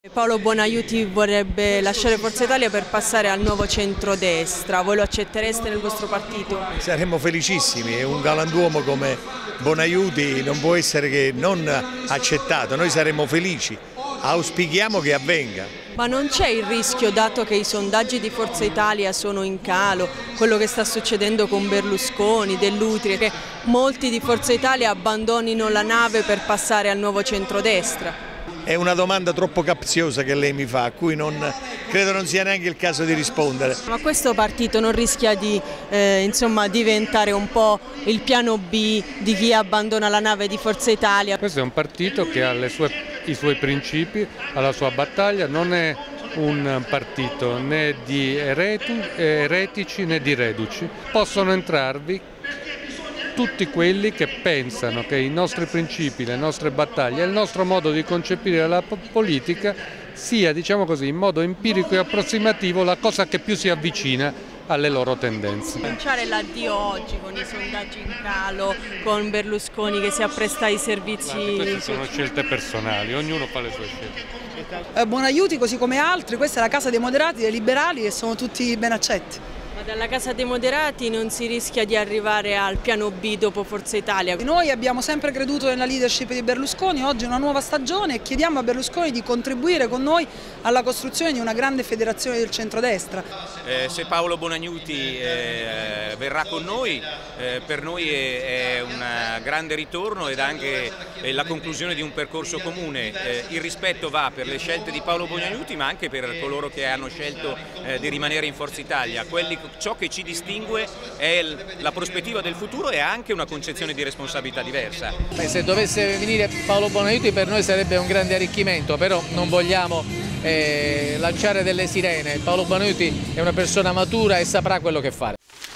Paolo Bonaiuti vorrebbe lasciare Forza Italia per passare al nuovo centrodestra, voi lo accettereste nel vostro partito? Saremmo felicissimi, è un galantuomo come Bonaiuti non può essere che non accettato, noi saremmo felici, auspichiamo che avvenga. Ma non c'è il rischio, dato che i sondaggi di Forza Italia sono in calo, quello che sta succedendo con Berlusconi, Dell'Utri, che molti di Forza Italia abbandonino la nave per passare al nuovo centrodestra? È una domanda troppo capziosa che lei mi fa, a cui credo non sia neanche il caso di rispondere. Ma questo partito non rischia di diventare un po' il piano B di chi abbandona la nave di Forza Italia? Questo è un partito che ha i suoi principi, ha la sua battaglia, non è un partito né di eretici né di reduci. Possono entrarvi tutti quelli che pensano che i nostri principi, le nostre battaglie, il nostro modo di concepire la politica sia, diciamo così, in modo empirico e approssimativo la cosa che più si avvicina alle loro tendenze. Cominciare l'addio oggi con i sondaggi in calo, con Berlusconi che si appresta ai servizi. Queste sono scelte personali, ognuno fa le sue scelte. Bonaiuti, così come altri, questa è la casa dei moderati, dei liberali e sono tutti ben accetti. Ma dalla Casa dei Moderati non si rischia di arrivare al piano B dopo Forza Italia? Noi abbiamo sempre creduto nella leadership di Berlusconi, oggi è una nuova stagione e chiediamo a Berlusconi di contribuire con noi alla costruzione di una grande federazione del centrodestra. Se Paolo Bonaiuti verrà con noi, per noi è un grande ritorno ed anche la conclusione di un percorso comune. Il rispetto va per le scelte di Paolo Bonaiuti ma anche per coloro che hanno scelto di rimanere in Forza Italia. Ciò che ci distingue è la prospettiva del futuro e anche una concezione di responsabilità diversa. Se dovesse venire Paolo Bonaiuti per noi sarebbe un grande arricchimento, però non vogliamo lanciare delle sirene. Paolo Bonaiuti è una persona matura e saprà quello che fare.